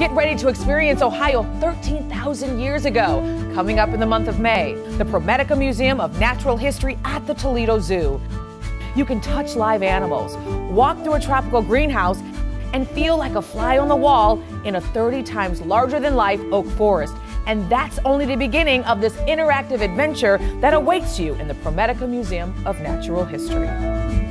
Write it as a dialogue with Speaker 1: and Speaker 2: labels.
Speaker 1: Get ready to experience Ohio 13,000 years ago. Coming up in the month of May, the ProMedica Museum of Natural History at the Toledo Zoo. You can touch live animals, walk through a tropical greenhouse, and feel like a fly on the wall in a 30 times larger than life oak forest. And that's only the beginning of this interactive adventure that awaits you in the ProMedica Museum of Natural History.